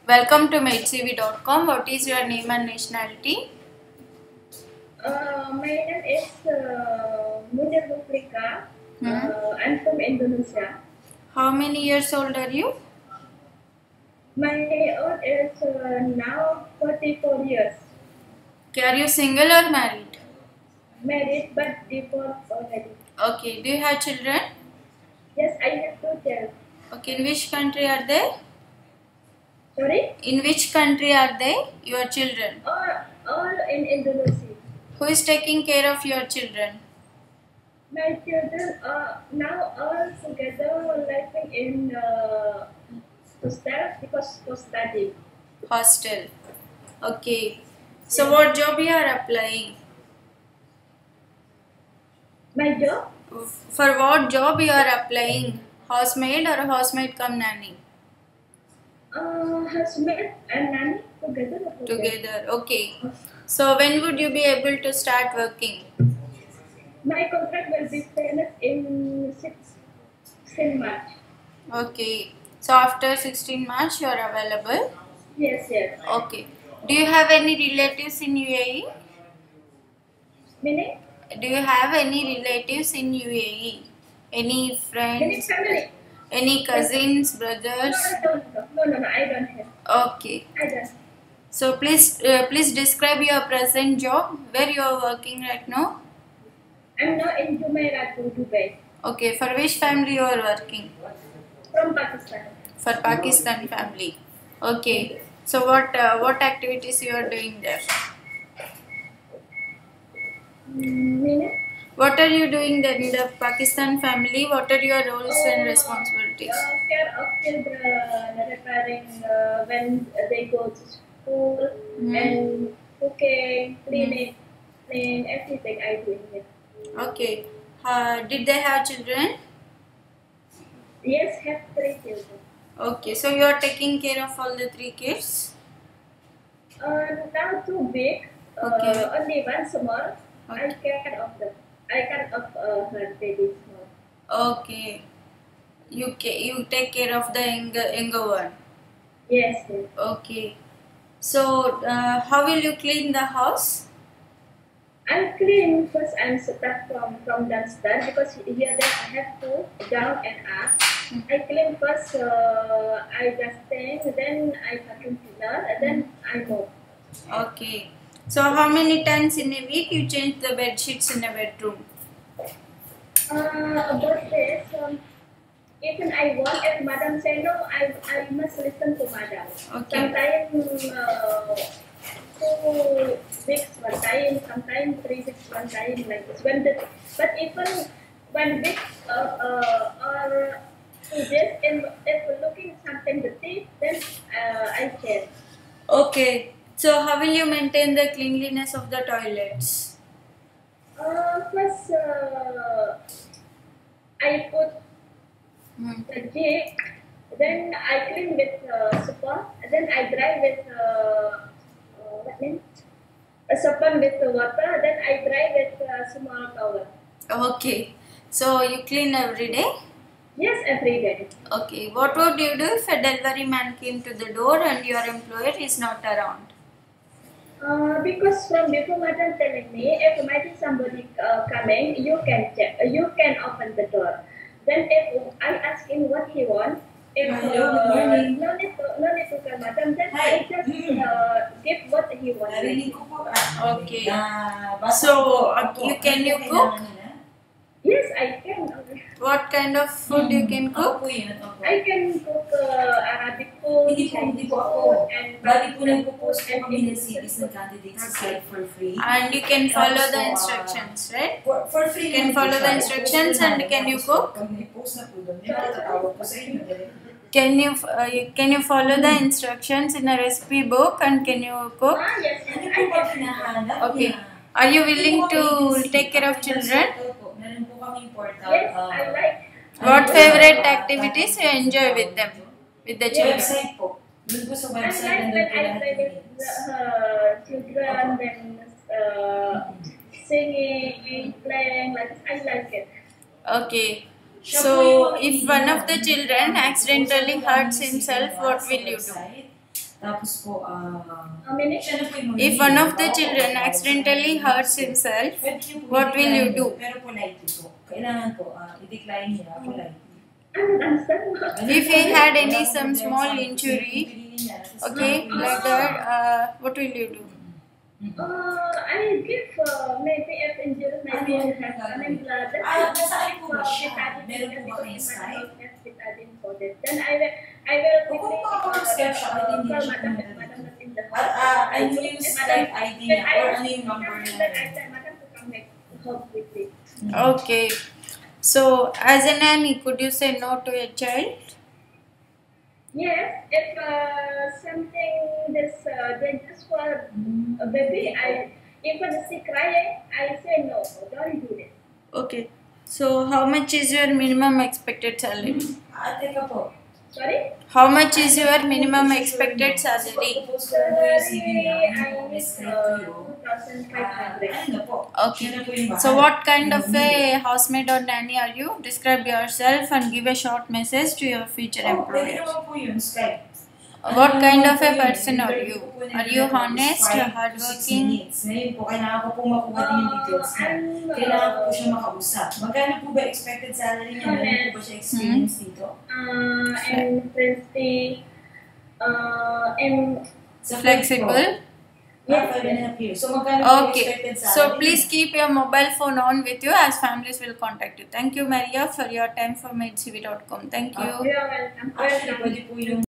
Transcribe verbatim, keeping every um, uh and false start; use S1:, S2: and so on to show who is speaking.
S1: Welcome to maid c v dot com. What is your name and nationality?
S2: Uh, my name is uh, Munir Nufrika.
S1: Hmm.
S2: Uh, I'm from Indonesia.
S1: How many years old are you?
S2: My age is uh, now forty-four years.
S1: Okay, are you single or married?
S2: Married but divorced already.
S1: Okay, do you have children?
S2: Yes, I have two children.
S1: Okay, in which country are they?
S2: Sorry?
S1: In which country are they? Your children.
S2: All, all in Indonesia.
S1: Who is taking care of your children?
S2: My children are now all together living in uh, hostel because for study.
S1: Hostel. Okay. So what job you are applying?
S2: My job?
S1: For what job you are applying? Housemaid or housemaid cum nanny?
S2: Uh, husband and nanny together. or
S1: Together. Okay. So when would you be able to start working?
S2: My contract will be finished in sixteen March.
S1: Okay. So after sixteen March you are available?
S2: Yes, yes.
S1: Okay. Do you have any relatives in U A E?
S2: Meaning?
S1: Do you have any relatives in U A E? Any
S2: Meaning
S1: friends?
S2: family?
S1: Any cousins,
S2: No,
S1: brothers?
S2: I don't know. No, no, no, I don't have.
S1: Okay.
S2: I don't.
S1: So please, uh, please describe your present job, where you are working right now.
S2: I'm now in Jumeirah to Dubai.
S1: Okay. For which family you are working?
S2: From Pakistan.
S1: For Pakistan family. Okay. So what uh, what activities you are doing there?
S2: Mm, Meaning?
S1: What are you doing there in the Pakistan family? What are your roles and responsibilities?
S2: Uh, care of children, repairing uh, when they go to school,
S1: Hmm.
S2: and cooking, cleaning, cleaning, everything I do in it.
S1: Okay. Uh, did they have children?
S2: Yes, have three children.
S1: Okay. So you are taking care of all the three kids?
S2: Uh, now too big. Uh,
S1: Okay.
S2: Only one small. I
S1: Okay.
S2: care of them. I care of uh, her baby small.
S1: Okay. You ca- you take care of the younger, younger one.
S2: Yes, yes.
S1: Okay. So uh, how will you clean the house?
S2: I'm clean first. I'm start from from downstairs because here then I have to down and up.
S1: Hmm.
S2: I clean first. Uh, I dusting, then I vacuum cleaner, and then I mop.
S1: Okay. So how many times in a week you change the bed sheets in a bedroom?
S2: Uh, about this, um, even I want, if madam say no, I I must listen to madam.
S1: Okay.
S2: Sometimes uh, two weeks one time, sometimes three weeks one time, like this. When the but even one week uh, uh, or two days, and if looking something dirty, then uh, I change.
S1: Okay. So how will you maintain the cleanliness of the toilets?
S2: Uh, first, uh, I put
S1: Hmm.
S2: the jig, then I clean with uh, support, and then I dry with uh, uh, what name? A support with the water, then I dry with uh, small towel.
S1: Okay. So you clean every day?
S2: Yes, every day.
S1: Okay. What would you do if a delivery man came to the door and your employer is not around?
S2: Uh, because from before madam telling me, if might be somebody uh, coming, you can check, uh, you can open the door. Then if I ask him what he wants, if uh,
S3: Hello, good morning.
S2: no need to no need to tell madam, then
S3: Hi.
S2: I just uh, give what he wants.
S3: Narinig ko po. ah,
S1: Okay.
S3: ah, basta
S1: So,
S3: po,
S1: uh,
S3: opo.
S1: you- can you
S3: Ano
S1: cook?
S3: kailangan nila?
S2: Yes, I can.
S1: What kind of food you can
S3: Ako
S1: cook?
S3: po yun, opo.
S2: I can cook uh, Arabic food,
S3: Hindi po, hindi
S2: Chinese
S3: po ako.
S2: food, and
S3: Bali po
S2: Pakistan
S3: nagpo-post
S2: food,
S3: po
S2: and
S3: kami ng
S2: Indonesian
S3: C Vs ng
S2: food.
S3: candidates sa
S1: Okay.
S3: site for free.
S1: And you can follow the
S3: Tapos po, ah,
S1: instructions, right?
S3: For, for free
S1: You can
S3: naman po
S1: follow
S3: siya.
S1: the instructions
S3: I-post po
S1: and
S3: namin.
S1: can you
S3: Tapos po,
S1: cook?
S3: Pag may-post na po doon, may matatawag po sa inyo.
S1: Can you uh, you- can you follow the instructions in a recipe book and can you cook?
S2: Ah, yes, yes,
S3: Ano
S2: I
S3: po ba
S2: can.
S3: hinahanap
S1: Okay.
S3: niya?
S1: Are you willing
S3: Ito po
S1: to
S3: agency.
S1: take care of
S3: Ang
S1: children?
S3: website po, meron po kaming portal.
S2: Yes,
S3: ah,
S2: I like.
S1: What
S3: ano po,
S1: favorite
S3: ah,
S1: activities you enjoy with them, with the
S2: Yes.
S1: children?
S3: Website po. Doon po sa
S2: I
S3: website
S2: like
S3: nandun
S2: when
S3: po
S2: I
S3: lahat
S2: play
S3: ng
S2: with
S3: links.
S2: the, uh, children, then uh, singing, playing, like I like it.
S1: Okay. So if one of the children accidentally hurts himself, what will you do?
S3: Tapos po, ah,
S2: How many?
S3: siya na po yung
S1: If one of the children accidentally hurts himself,
S3: Pwede niyo po
S1: what will you
S3: i-decline
S1: do?
S3: yun, Pero politely po. Kailangan po, ah, i-decline niya politely.
S2: I don't understand.
S1: If he had any some small injury, okay, like that, uh, what will you do?
S2: Uh, I give uh, maybe if injured, maybe I have I mean blood.
S3: Ah, nasaan po ba siya? Meron po ba kayong Skype?
S2: Then I will I will
S3: Kung
S2: quickly
S3: makapag-Skype siya, pwede
S2: uh,
S3: hindi
S2: call
S3: siya
S2: madam
S3: pumunta
S2: madam
S3: dito.
S2: in the
S3: Ah, ah, ano yung
S2: If
S3: Skype
S2: madam-
S3: I D niya?
S2: then I
S3: Or
S2: will-
S3: ano yung number
S2: then
S3: niya?
S2: I tell madam to come back to help with it.
S1: Okay. So, as a nanny, could you say no to your child?
S2: Yes, if uh, something this uh, dangerous for a baby, I even if she crying, I say no, don't do this.
S1: Okay. So, how much is your minimum expected salary?
S3: Ah, teka po.
S2: Sorry.
S1: How much is your minimum expected salary?
S3: Propose ko lang po yung C V niya.
S2: Salary,
S3: Yung
S2: I
S3: po,
S2: need
S3: Skype ko yun.
S2: two thousand five
S3: Ah,
S2: hundred.
S3: ano na po?
S1: Okay.
S3: Siya na po yung
S1: So,
S3: mahal.
S1: what kind of
S3: Yung
S1: a housemaid or nanny are you? Describe yourself and give a short message to your future
S3: Oh, pwede
S1: employers.
S3: naman po yun, Skype.
S1: What
S3: Ano
S1: kind
S3: naman
S1: of
S3: po
S1: a
S3: yun,
S1: person are
S3: interview
S1: you?
S3: po po
S1: Are
S3: nila
S1: you
S3: is
S1: honest,
S3: five to six
S1: hardworking?
S3: minutes. Ngayon po, kailangan ko po makuha din yung details niya.
S2: I'm,
S3: Kailangan ko po
S2: uh,
S3: siya makausap. Magkano po ba expected salary niya? Meron po ba siya experience dito?
S2: uh, and Wednesday, uh, and
S3: Sa
S1: Flexible?
S3: Yeah, five and a half years. So, magkano po yung
S1: Okay.
S3: expected salary?
S1: So, please keep your mobile phone on with you as families will contact you. Thank you, Maria, for your time for made c v dot com. Thank you.
S2: we are welcome.
S3: Actually,
S2: Welcome.
S3: pwede po yung